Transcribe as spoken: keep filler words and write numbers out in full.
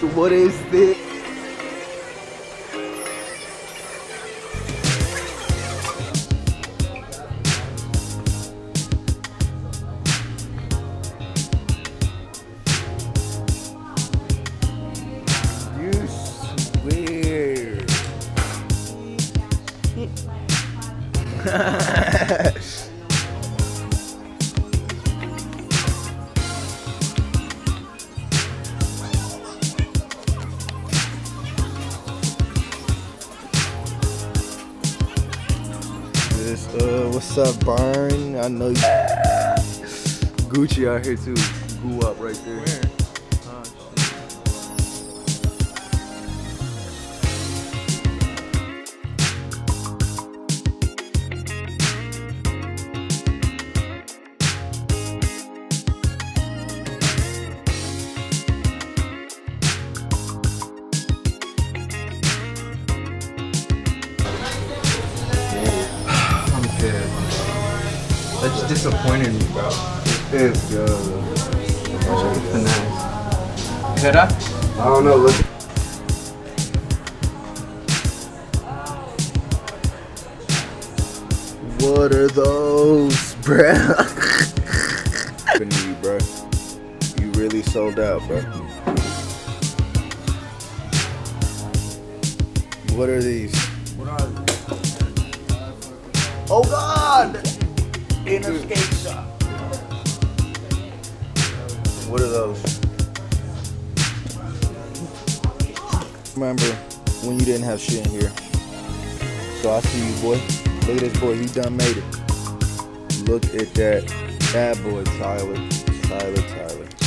What is this? You swear. This, uh, what's up, Burn? I know you. Gucci out here too. Goo up right there. Where? Oh, that's disappointed me, bro. Let's go. Nice. Is that up? I don't know. Look. What are those, bruh? You, bro. You really sold out, bro. What are these? What are they? Oh God! In a skate shop. What are those? Remember when you didn't have shit in here? So I see you, boy. Look at this boy. He done made it. Look at that. That boy, Tyler. Tyler, Tyler.